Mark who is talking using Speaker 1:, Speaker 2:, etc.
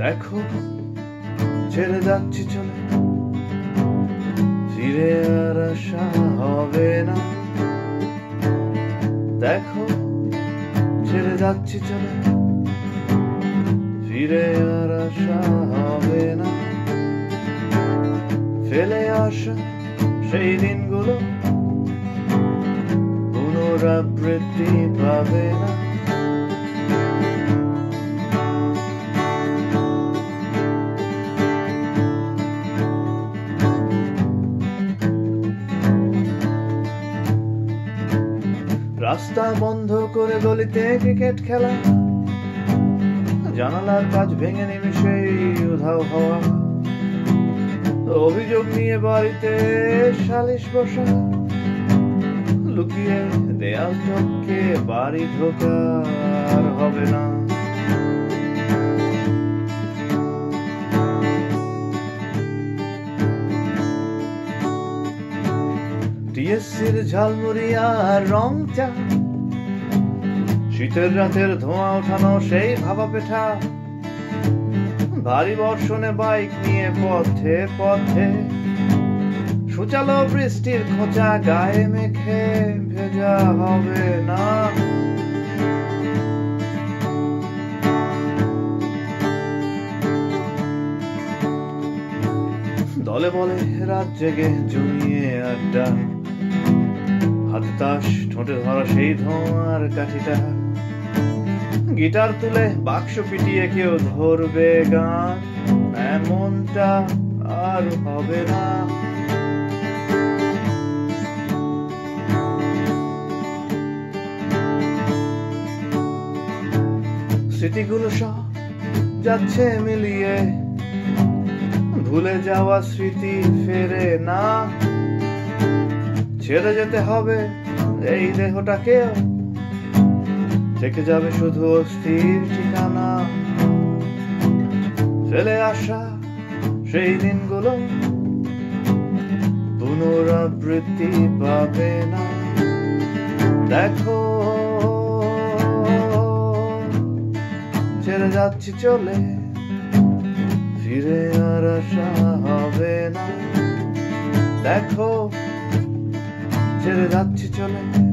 Speaker 1: দেখো ছেড়ে যাচ্ছি চলে, ফিরে আর আসা হবে না। দেখো ছেড়ে যাচ্ছি চলে, ফিরে আর আসা হবে না। ফেলে আসা সেই দিনগুলো পুনরাবৃত্তি পাবে না। রাস্তা বন্ধ করে গলিতে ক্রিকেট খেলা, জানালার কাঁচ ভেঙে নিমিশেই উধাও হওয়া, অভিযোগ নিয়ে বাড়িতে সালিশ বসা, লুকিয়ে দেয়াল টপকে বাড়ি ঢোকার হবে না। টিএসসির ঝালমুড়ি আর রং চা, শীতের রাতের ধোঁয়া ওঠানো সেই ভাপা পিঠা, ভারী বর্ষণে বাইক নিয়ে পথে পথে, সুচালো বৃষ্টির খোঁচা গায়ে মেখে ভেজা হবে না। দলে বলে রাত জেগে জমিয়ে আড্ডা, হাতে তাস ঠোঁটে ধরা সেই ধোঁয়ার কাঠিটা, গিটার তুলে বাক্স পিটিয়ে কেউ ধরবে গান, এমনটা আর হবে না। স্মৃতিগুলো সব যাচ্ছে মিলিয়ে, ভুলে যাওয়া স্মৃতি ফেরে না। ছেড়ে যেতে হবে এই দেহটাকে, থেকে যাবে শুধু অস্থির ঠিকানা। ফেলে আসা সেই দিনগুলো পুনরাবৃত্তি পাবে না। দেখো ছেড়ে যাচ্ছি চলে, ফিরে আর আসা হবে না। দেখো ছেড়ে যাচ্ছি চলে,